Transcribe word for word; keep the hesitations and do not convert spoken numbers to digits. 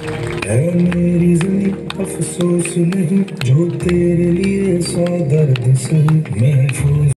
है मेरी जिंदगी अफसोस नहीं, जो तेरे लिए सौ दर्द सही महफूज।